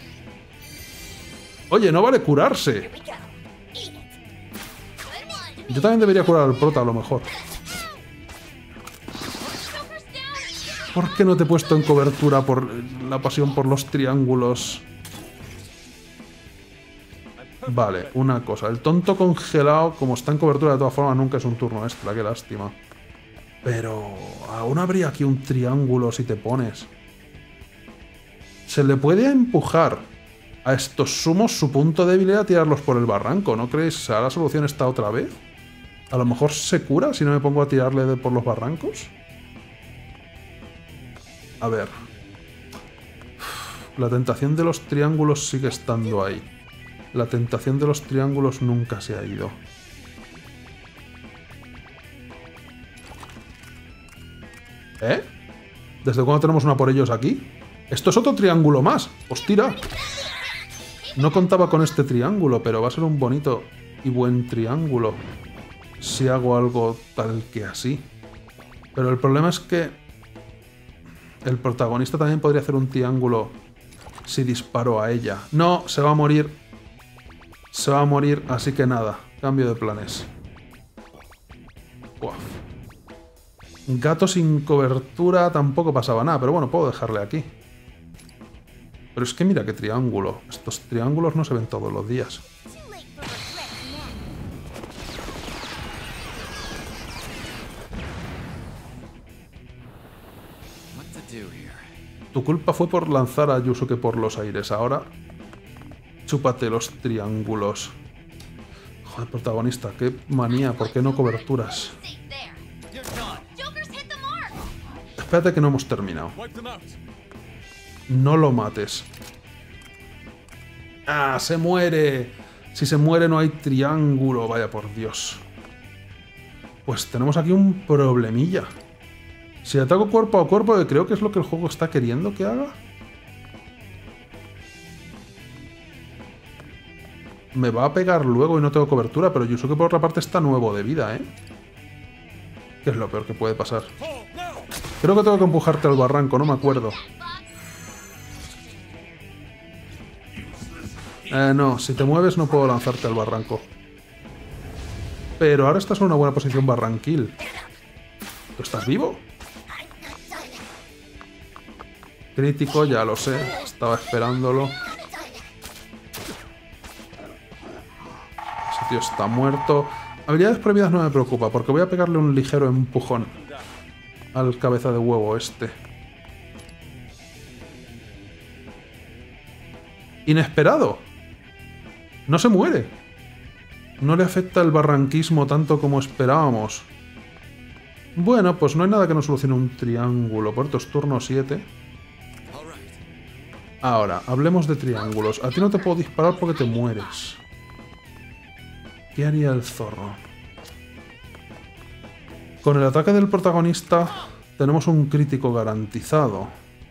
Oye, no vale curarse. Yo también debería curar al prota a lo mejor. ¿Por qué no te he puesto en cobertura por la pasión por los triángulos? Vale, una cosa. El tonto congelado, como está en cobertura de todas formas, nunca es un turno extra. Qué lástima. Pero aún habría aquí un triángulo si te pones. Se le puede empujar a estos sumos. Su punto débil era tirarlos por el barranco. ¿No creéis? ¿Será la solución esta otra vez? A lo mejor se cura si no me pongo a tirarle de por los barrancos. A ver. La tentación de los triángulos sigue estando ahí. La tentación de los triángulos nunca se ha ido. ¿Eh? ¿Desde cuándo tenemos una por ellos aquí? ¡Esto es otro triángulo más! ¡Os tira! No contaba con este triángulo, pero va a ser un bonito y buen triángulo si hago algo tal que así. Pero el problema es que el protagonista también podría hacer un triángulo si disparo a ella. No, se va a morir. Se va a morir, así que nada. Cambio de planes. Uf. Gato sin cobertura tampoco pasaba nada, pero bueno, puedo dejarle aquí. Pero es que mira qué triángulo. Estos triángulos no se ven todos los días. Tu culpa fue por lanzar a Yusuke por los aires. Ahora, chúpate los triángulos. Joder, protagonista, qué manía. ¿Por qué no coberturas? Espérate que no hemos terminado. No lo mates. ¡Ah, se muere! Si se muere no hay triángulo. Vaya por Dios. Pues tenemos aquí un problemilla. Si ataco cuerpo a cuerpo, que creo que es lo que el juego está queriendo que haga. Me va a pegar luego y no tengo cobertura, pero Yusuke por otra parte está nuevo de vida, ¿eh? ¿Qué es lo peor que puede pasar? Creo que tengo que empujarte al barranco, no me acuerdo. Eh, no, si te mueves no puedo lanzarte al barranco. Pero ahora estás en una buena posición barranquil. ¿Tú estás vivo? Crítico, ya lo sé. Estaba esperándolo. Ese tío está muerto. Habilidades prohibidas no me preocupa, porque voy a pegarle un ligero empujón al cabeza de huevo este. Inesperado. No se muere. No le afecta el barranquismo tanto como esperábamos. Bueno, pues no hay nada que nos solucione un triángulo. Por esto es turno siete. Ahora, hablemos de triángulos. A ti no te puedo disparar porque te mueres. ¿Qué haría el zorro? Con el ataque del protagonista tenemos un crítico garantizado.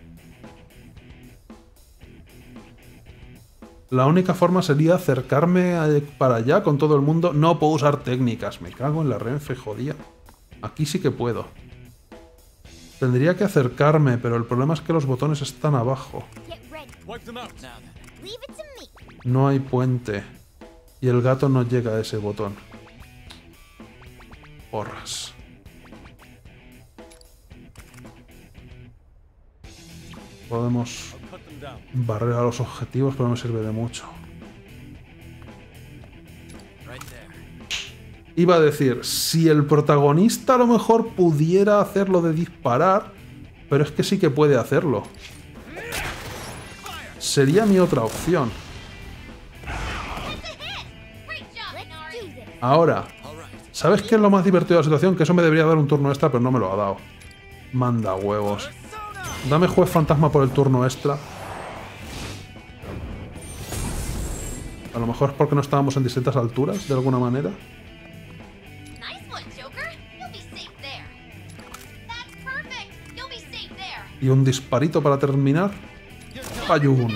La única forma sería acercarme para allá con todo el mundo. No puedo usar técnicas. Me cago en la Renfe, jodía. Aquí sí que puedo. Tendría que acercarme, pero el problema es que los botones están abajo. No hay puente. Y el gato no llega a ese botón. Porras. Podemos barrer a los objetivos, pero no me sirve de mucho. Iba a decir, si el protagonista a lo mejor pudiera hacerlo de disparar, pero es que sí que puede hacerlo. Sería mi otra opción. Ahora, ¿sabes qué es lo más divertido de la situación? Que eso me debería dar un turno extra, pero no me lo ha dado. Manda huevos. Dame juez fantasma por el turno extra. A lo mejor es porque no estábamos en distintas alturas, de alguna manera. Y un disparito para terminar. Payún.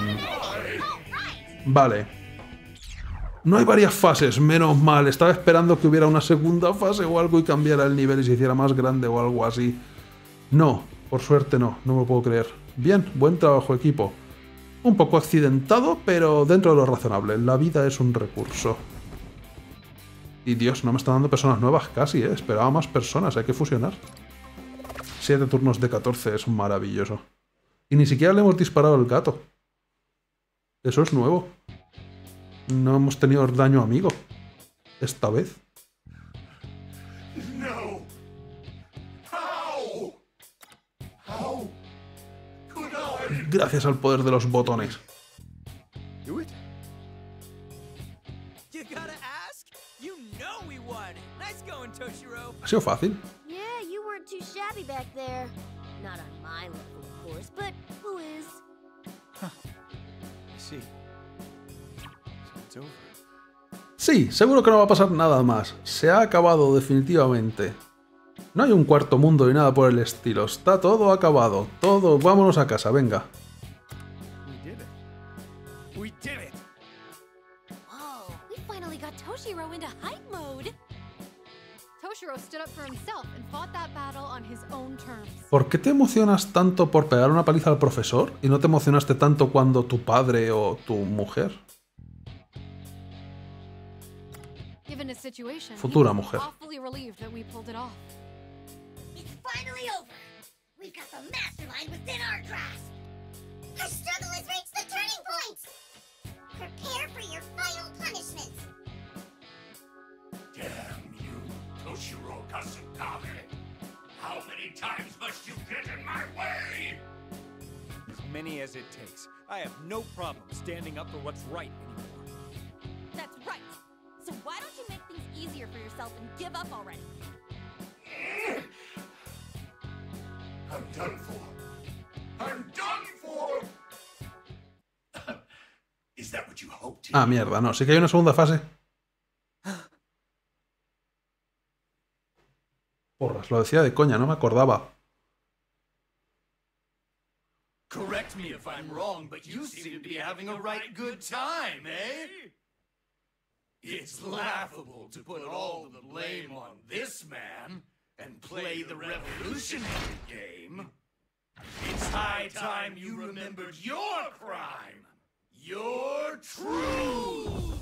Vale. No hay varias fases, menos mal. Estaba esperando que hubiera una segunda fase o algo y cambiara el nivel y se hiciera más grande o algo así. No, por suerte no, no me lo puedo creer. Bien, buen trabajo, equipo. Un poco accidentado, pero dentro de lo razonable. La vida es un recurso. Y Dios, no me están dando personas nuevas casi, ¿eh? Esperaba más personas, hay que fusionar. siete turnos de catorce, es maravilloso. Y ni siquiera le hemos disparado al gato. Eso es nuevo. No hemos tenido daño amigo. Esta vez. No. How? How could I? Gracias al poder de los botones. Do it. You gotta ask. You know we won. Nice going, Toshiro. Ha sido fácil. Yeah, you weren't too shabby back there. Not on my level, of course, but who is? I see. So it's over. Sí, seguro que no va a pasar nada más. Se ha acabado definitivamente. No hay un cuarto mundo ni nada por el estilo. Está todo acabado. Todo. Vámonos a casa, venga. We did it. We did it. Whoa, we finally got Toshiro into hype mode. Toshiro stood up for himself and fought that battle on his own terms. ¿Por qué te emocionas tanto por pegar una paliza al profesor y no te emocionaste tanto cuando tu padre o tu mujer? Given his situation, Futura he was mujer. awfully relieved that we pulled it off. It's finally over. We've got the mastermind within our grasp. Our struggle has reached the turning point. Prepare for your final punishment. Damn you, Toshiro Kasukage. How many times must you get in my way? As many as it takes. I have no problem standing up for what's right anymore. That's right. So why don't you make things easier for yourself and give up already? I'm done for. I'm done for! Is that what you hoped? Ah, mierda, no. Sí que hay una segunda fase. Porras, lo decía de coña, no me acordaba. Correct me if I'm wrong, but you seem to be having a right good time, eh? It's laughable to put all the blame on this man and play the revolutionary game. It's high time you remembered your crime. Your truth.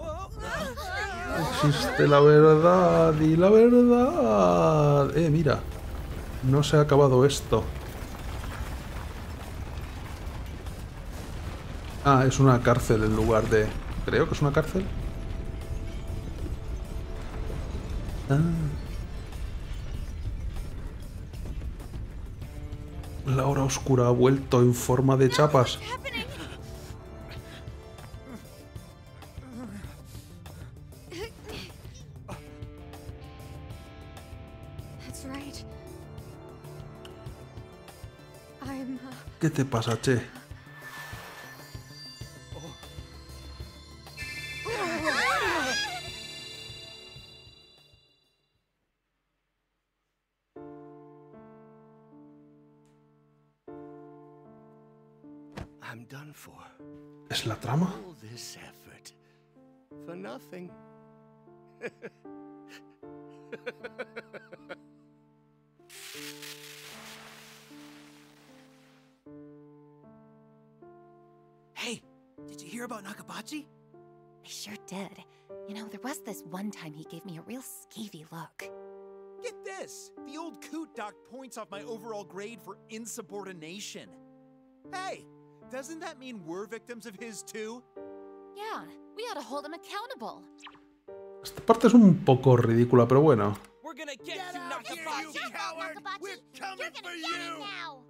Existe la verdad y la verdad. Eh, mira. No se ha acabado esto. Ah, es una cárcel en lugar de... Creo que es una cárcel. Ah. La hora oscura ha vuelto en forma de chapas. ¿Qué te pasa, che? I'm done for. ¿Es la trama? All this effort for nothing. Hey, did you hear about Nakabachi? I sure did. You know, there was this one time he gave me a real skeevy look. Get this! The old coot docked points off my overall grade for insubordination. Hey, doesn't that mean we're victims of his too? Yeah, we ought to hold him accountable. Esta parte es un poco ridícula, pero bueno. We're gonna get, Get you, out here, Nakabachi! you coward! Nakabachi. We're coming You're gonna for get it you! now!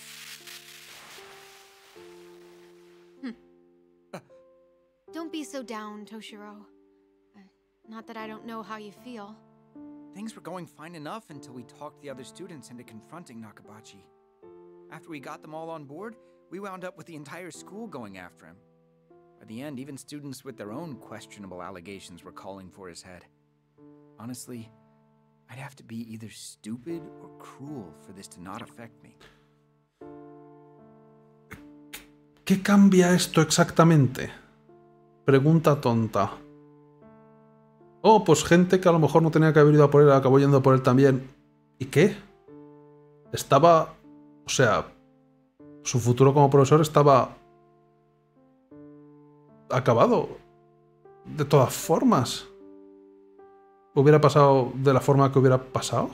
Don't be so down, Toshiro. Uh, not that I don't know how you feel. Things were going fine enough until we talked the other students into confronting Nakabachi. After we got them all on board, we wound up with the entire school going after him. By the end, even students with their own questionable allegations were calling for his head. Honestly, I'd have to be either stupid or cruel for this to not affect me. ¿Qué cambia esto exactamente? Pregunta tonta. Oh, pues gente que a lo mejor no tenía que haber ido a por él, acabó yendo a por él también. ¿Y qué? Estaba... O sea... Su futuro como profesor estaba... acabado. De todas formas. ¿Hubiera pasado de la forma que hubiera pasado?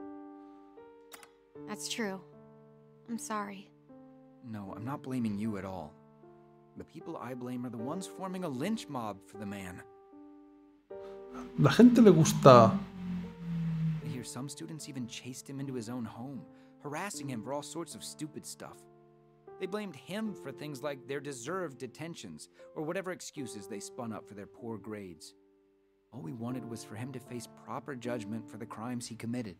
That's true. I'm sorry. No, I'm not blaming you at all. The people I blame are the ones forming a lynch mob for the man. La gente le gusta... I hear some students even chased him into his own home, harassing him for all sorts of stupid stuff. They blamed him for things like their deserved detentions, or whatever excuses they spun up for their poor grades. All we wanted was for him to face proper judgment for the crimes he committed.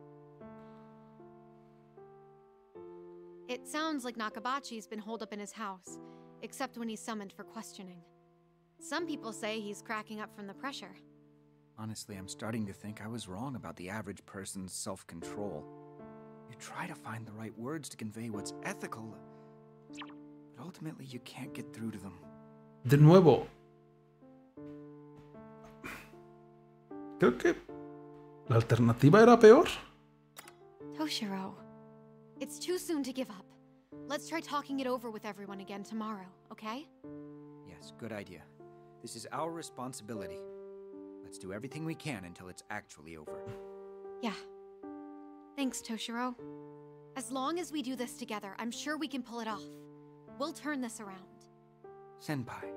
It sounds like Nakabachi's been holed up in his house, except when he's summoned for questioning. Some people say he's cracking up from the pressure. Honestly, I'm starting to think I was wrong about the average person's self-control. You try to find the right words to convey what's ethical, but ultimately you can't get through to them. De nuevo. Creo que la alternativa era peor. Toshiro, it's too soon to give up. Let's try talking it over with everyone again tomorrow, okay? Yes, good idea. This is our responsibility. Let's do everything we can until it's actually over. Yeah. Thanks, Toshiro. As long as we do this together, I'm sure we can pull it off. We'll turn this around. Senpai.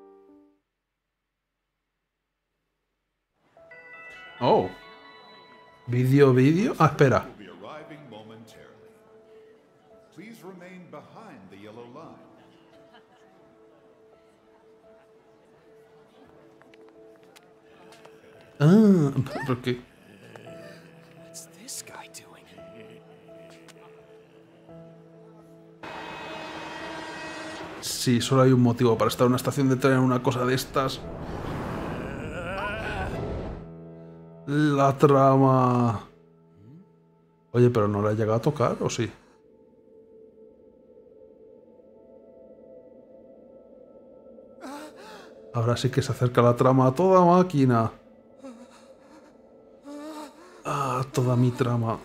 Oh. Vídeo, vídeo. Ah, espera. Will be arriving momentarily. Please remain behind the yellow line. Ah, ¿por qué? What's this guy doing? Sí, solo hay un motivo para estar en una estación de tren en una cosa de estas. La trama. Oye, pero no la he llegado a tocar, ¿o sí? Ahora sí que se acerca la trama a toda máquina. Ah, toda mi trama.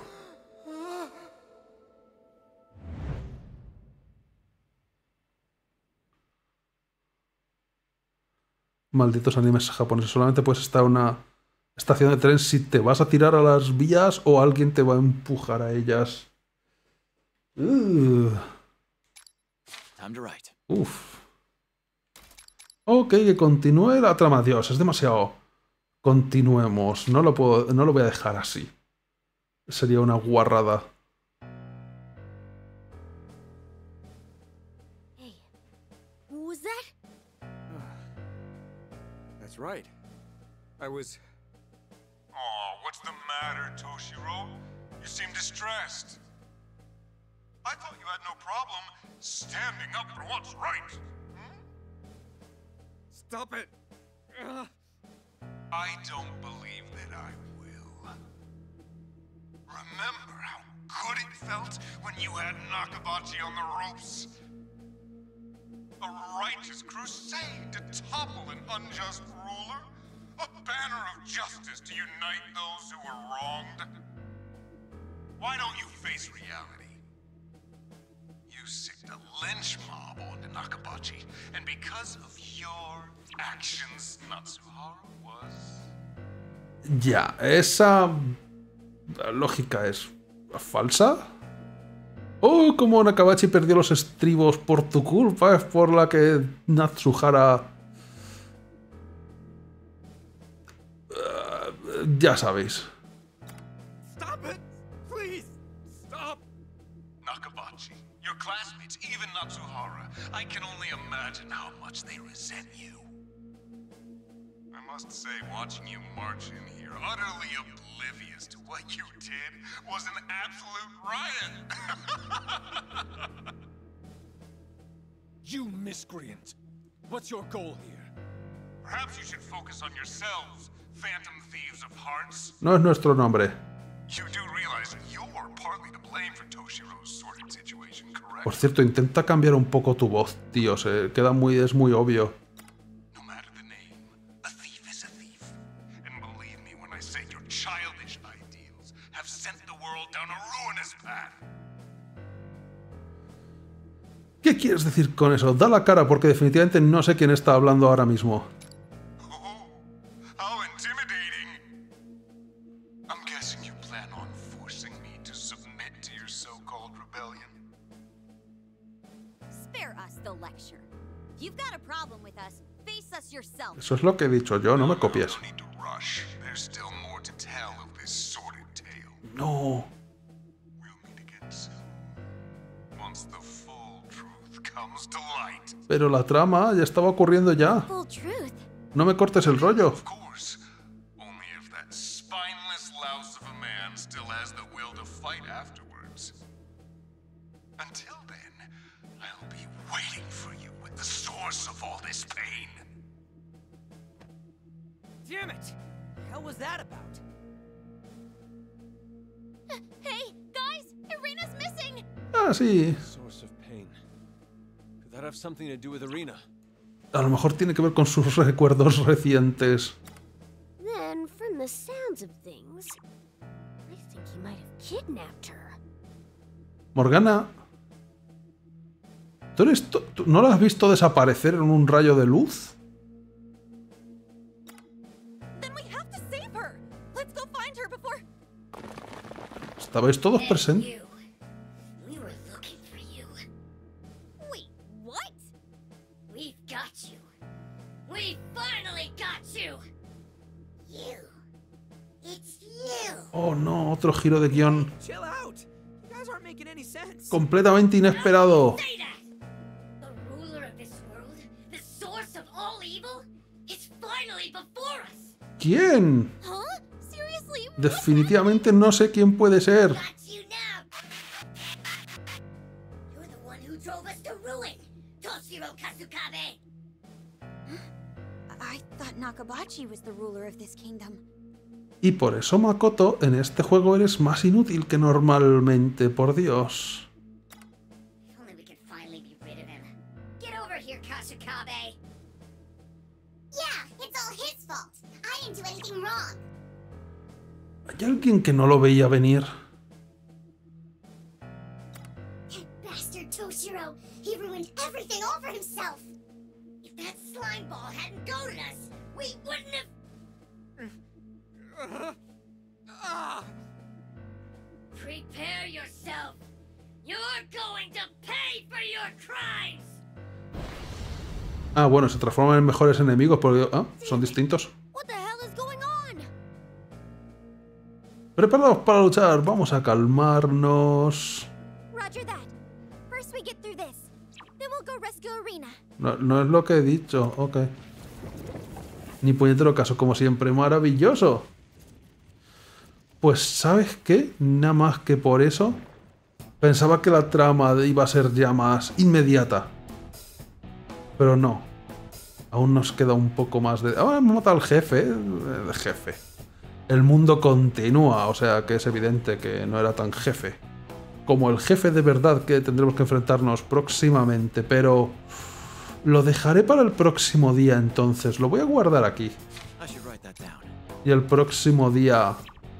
Malditos animes japoneses. Solamente puedes estar en una estación de tren si te vas a tirar a las vías o alguien te va a empujar a ellas. Uh. Time to write. Uf. Ok, que continúe la trama. Dios, es demasiado. Continuemos. No lo puedo, no lo voy a dejar así. Sería una guarrada. Hey, what was that? That's right. I was... Aw, what's the matter, Toshiro? You seem distressed. I thought you had no problem standing up for what's right. Hmm? Stop it! Ugh. I don't believe that I will. Remember how good it felt when you had Nakabachi on the ropes? A righteous crusade to topple an unjust ruler? A banner of justice to unite those who were wronged? Why don't you face reality? You sicked a lynch mob onto Nakabachi, and because of your actions, Natsuharu was... Ya, esa lógica es falsa. Oh, como Nakabachi perdió los estribos por tu culpa, es por la que Natsuhara... Uh, ya sabéis. Stop it! Please! Stop! Nakabachi, your classmates, even Natsuhara, I can only imagine how much they resent you. I must say, watching you march in here, utterly oblivious to what you did, was an absolute riot! You miscreant! What's your goal here? Perhaps you should focus on yourselves, phantom thieves of hearts. No es nuestro nombre. You do realize you're partly to blame for Toshiro's sordid situation, correct? Por cierto, intenta cambiar un poco tu voz, tío. Se queda muy, es muy obvio. No matter the name, a thief is a thief. And believe me when I say your childish ideals have sent the world down a ruinous path. ¿Qué quieres decir con eso? Da la cara porque definitivamente no sé quién está hablando ahora mismo. Oh, how intimidating! I'm guessing you plan on forcing me to submit to your so-called rebellion. Spare us the lecture. If you've got a problem with us, face us yourself. Eso es lo que he dicho yo, no me copies. No need to rush. There's still more to tell of this sordid tale. No. We'll meet again soon. Once the full truth comes to light. Pero la trama ya estaba ocurriendo ya. Full truth. No me cortes el rollo. Of course. Only if that spineless louse of a man still has the will to fight afterwards. Until then, I'll be waiting for you with the source of all this pain. Damn it! The hell was that about? Hey, guys! Irina's missing! Ah, sí. Source of pain. Could that have something to do with Irina? A lo mejor tiene que ver con sus recuerdos recientes. Then, from the sounds of things, I think he might have kidnapped her. Morgana, ¿tú eres tú- tú- ¿no la has visto desaparecer en un rayo de luz? Then we have to save her! Let's go find her before... ¿Estabais todos presentes? You. We were looking for you. Wait, what? We've got you. We finally got you. You. It's you. Oh no, otro giro de guión Chill out! You guys aren't making any sense. completamente inesperado. Say that. The ruler of this world, the source of all evil, is finally before us. ¿Quién? Huh? Seriously? Definitivamente no sé quién puede ser. Got you now. You're the one who drove us to ruin, Toshiro Kasukabe. I thought Nakabachi was the ruler of this kingdom. Y por eso, Makoto, en este juego eres más inútil que normalmente, por Dios. If only we could finally be rid of him. Get over here, Kasukabe. Yeah, it's all his fault. I didn't do anything wrong. ¿Hay alguien que no lo veía venir? That bastard Toshiro, he ruined everything all for himself. If that slime ball hadn't goaded us, we wouldn't have... Ah! Prepare yourself. You're going to pay for your crimes. Ah, bueno, se transforman en mejores enemigos porque... Ah, son distintos. What the hell is going on? Preparados para luchar, vamos a calmarnos. Roger that. First we get through this. Then we'll go rescue Irina. No, no es lo que he dicho, ok. Ni puñetero caso, como siempre, maravilloso. Pues, ¿sabes qué? Nada más que por eso, Pensaba que la trama iba a ser ya más inmediata. Pero no. Aún nos queda un poco más de... Ahora me mata al jefe. El jefe. El mundo continúa, o sea que es evidente que no era tan jefe como el jefe de verdad que tendremos que enfrentarnos próximamente, pero lo dejaré para el próximo día entonces, lo voy a guardar aquí. Y el próximo día...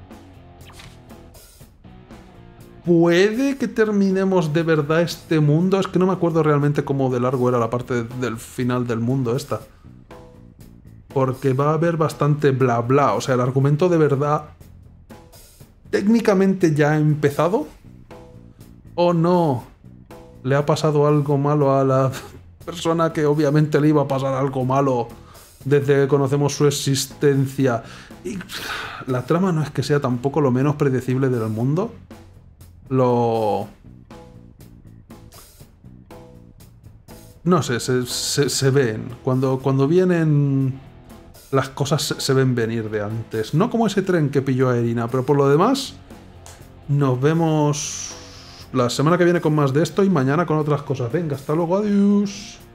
¿Puede que terminemos de verdad este mundo? Es que no me acuerdo realmente cómo de largo era la parte del final del mundo esta. Porque va a haber bastante bla bla. O sea, el argumento de verdad técnicamente ya ha empezado. ¿O no? Le ha pasado algo malo a la persona que obviamente le iba a pasar algo malo desde que conocemos su existencia. Y la trama no es que sea tampoco lo menos predecible del mundo. Lo... No sé, se, se, se ven. Cuando, cuando vienen... Las cosas se ven venir de antes. No como ese tren que pilló a Irina, pero por lo demás, nos vemos la semana que viene con más de esto y mañana con otras cosas. Venga, hasta luego, adiós.